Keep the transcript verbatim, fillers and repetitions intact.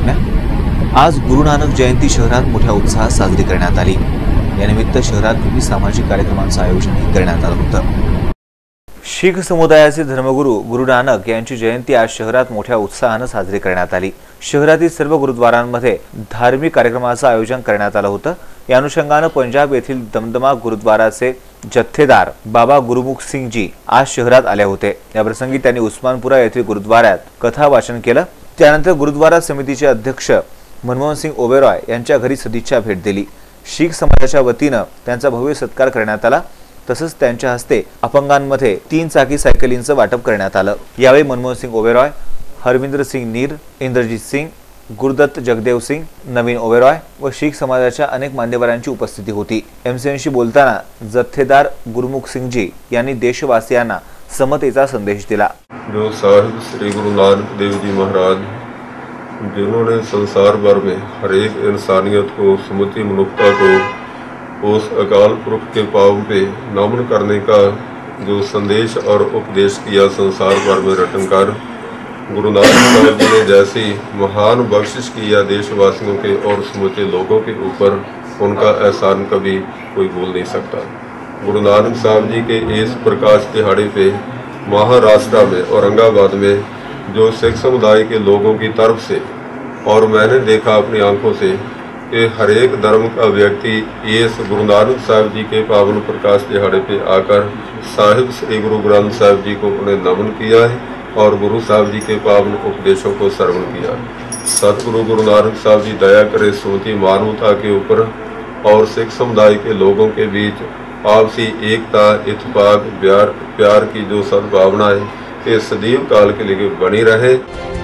बातम्या। आज गुरु नानक जयंती शहरात मोठ्या उत्साहात साजरी करण्यात आली। यानिमित्त शहरात विविध सामाजिक कार्यक्रमांचं आयोजन करण्यात आलं होतं। शीख समुदायाचे धर्मगुरू गुरु नानक यांची जयंती आज शहरात मोठ्या उत्साहाने साजरी करण्यात आली। शहरातील सर्व गुरुद्वारांमध्ये धार्मिक कार्यक्रमाचं आयोजन करण्यात आलं होतं। या अनुषंगाने पंजाब येथील दमदमा गुरुद्वाराचे जत्थेदार बाबा गुरुमुख सिंग जी आज शहरात आले होते। या प्रसंगी त्यांनी उस्मानपुरा येथील गुरुद्वारात कथा वाचन केलं। त्यानंतर गुरुद्वारा समितीचे अध्यक्ष मनमोहन सिंग ओबेरॉय यांच्या घरी सदिच्छा भेट दिली। शीख समाजाच्या वतीने त्यांचा भव्य सत्कार करण्यात आला। तसंच त्यांच्या हस्ते अपंगांमध्ये तीन चाकी सायकलींचं वाटप करण्यात आलं। यावेळी मनमोहन सिंग ओबेरॉय, हरविंदर सिंग नीर, इंद्रजीत सिंग, गुरुदत्त जगदेव सिंग, नवीन ओबेरॉय व शीख समाजाच्या अनेक मान्यवरांची उपस्थिती होती। एमसीएनशी बोलताना जत्थेदार गुरुमुख सिंग जी यांनी देशवासियांना समतेचा संदेश दिला। जो साहिब श्री गुरु नानक देव जी महाराज, जिन्होंने संसार भर में हर एक इंसानियत को, समूची मनुष्यता को उस अकाल पुरख के पाँव पे नमन करने का जो संदेश और उपदेश किया, संसार भर में रटन कर गुरु नानक साहब जी ने जैसी महान बख्शिश किया देशवासियों के और समूचे लोगों के ऊपर, उनका एहसान कभी कोई भूल नहीं सकता। गुरु नानक साहब जी के इस प्रकाश दिहाड़े पे महाराष्ट्र में औरंगाबाद में जो सिख समुदाय के लोगों की तरफ से, और मैंने देखा अपनी आंखों से कि हर एक धर्म का व्यक्ति इस गुरु नानक साहब जी के पावन प्रकाश दिहाड़े पे आकर साहिब श्री गुरु ग्रंथ साहब जी को उन्हें नमन किया है और गुरु साहब जी के पावन उपदेशों को श्रवण किया। सतगुरु गुरु नानक साहब जी दया करे सोची मानवता के ऊपर और सिख समुदाय के लोगों के बीच आपसी एकता, इत्तेफाक, प्यार प्यार की जो सद्भावना है ये सदैव काल के लिए बनी रहे।